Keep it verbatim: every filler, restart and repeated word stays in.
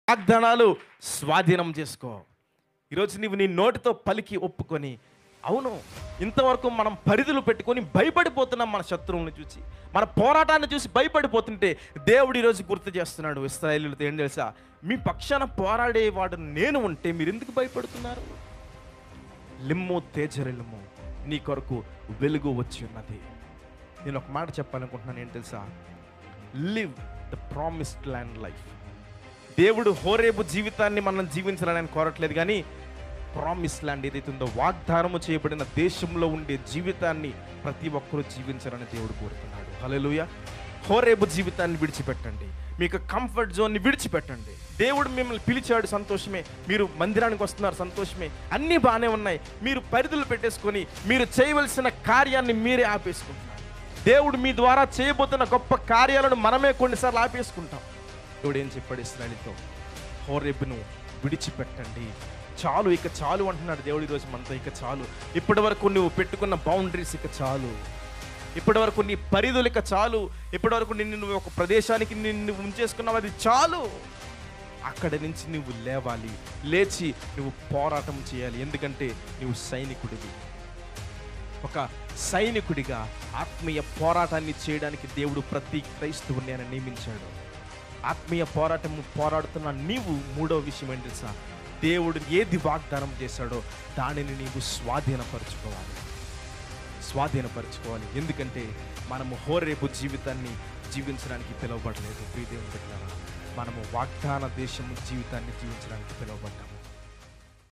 వాగ్దానాలు స్వాధీనం చేసుకో. ఈరోజు నీవు నీ నోటితో పలికి ఒప్పుకొని, అవును ఇంతవరకు మనం పరిధులు పెట్టుకొని భయపడిపోతున్నాం, మన శత్రువులను చూసి, మన పోరాటాన్ని చూసి భయపడిపోతుంటే దేవుడు ఈరోజు గుర్తు చేస్తున్నాడు ఇశ్రాయేలీయులతో. ఏం తెలుసా? మీ పక్షాన పోరాడేవాడు నేను ఉంటే మీరు ఎందుకు భయపడుతున్నారు? లిమ్ము తేజరిల్లుము, నీ కొరకు వెలుగు వచ్చి ఉన్నది. నేను ఒక మాట చెప్పాలనుకుంటున్నాను, ఏం తెలుసా? Live the promised land life. దేవుడు హోరేబు జీవితాన్ని మనం జీవించాలని ఆయన కోరట్లేదు, కానీ ప్రామిస్ ల్యాండ్ ఏదైతే ఉందో, వాగ్దానము చేయబడిన దేశంలో ఉండే జీవితాన్ని ప్రతి ఒక్కరూ జీవించాలని దేవుడు కోరుతున్నాడు. హల్లెలూయా. హోరేబు జీవితాన్ని విడిచిపెట్టండి, మీకు కంఫర్ట్ జోన్ని విడిచిపెట్టండి. దేవుడు మిమ్మల్ని పిలిచాడు, సంతోషమే. మీరు మందిరానికి వస్తున్నారు, సంతోషమే. అన్నీ బాగానే ఉన్నాయి. మీరు పరిధులు పెట్టేసుకొని మీరు చేయవలసిన కార్యాన్ని మీరే ఆపేసుకుంటున్నారు. దేవుడు మీ ద్వారా చేయబోతున్న గొప్ప కార్యాలను మనమే కొన్నిసార్లు ఆపేసుకుంటాం. దేవుడు ఏం చెప్పాడు ఇశ్రాయేలుతో? హోరేబును విడిచిపెట్టండి, చాలు, ఇక చాలు అంటున్నాడు దేవుడు ఈరోజు మనతో. ఇక చాలు, ఇప్పటి వరకు నువ్వు పెట్టుకున్న బౌండరీస్ ఇక చాలు, ఇప్పటి వరకు నీ పరిధులు ఇక చాలు, ఇప్పటి వరకు నిన్ను నువ్వు ఒక ప్రదేశానికి నిన్ను ఉంచేసుకున్నావు, అది చాలు. అక్కడి నుంచి నువ్వు లేవాలి, లేచి నువ్వు పోరాటం చేయాలి. ఎందుకంటే నువ్వు సైనికుడివి. ఒక సైనికుడిగా ఆత్మీయ పోరాటాన్ని చేయడానికి దేవుడు ప్రతి క్రైస్తవుని ఆయన నియమించాడు. ఆత్మీయ పోరాటము పోరాడుతున్న నీవు మూడో విషయం ఏంటి తెలుసా? దేవుడు ఏది వాగ్దానం చేశాడో దానిని నీవు స్వాధీనపరచుకోవాలి, స్వాధీనపరచుకోవాలి. ఎందుకంటే మనము హోరేబు జీవితాన్ని జీవించడానికి పిలువబడలేదు. ప్రియదేవుని బిడ్డలారా, మనము వాగ్దాన దేశము జీవితాన్ని జీవించడానికి పిలువబడ్డాము.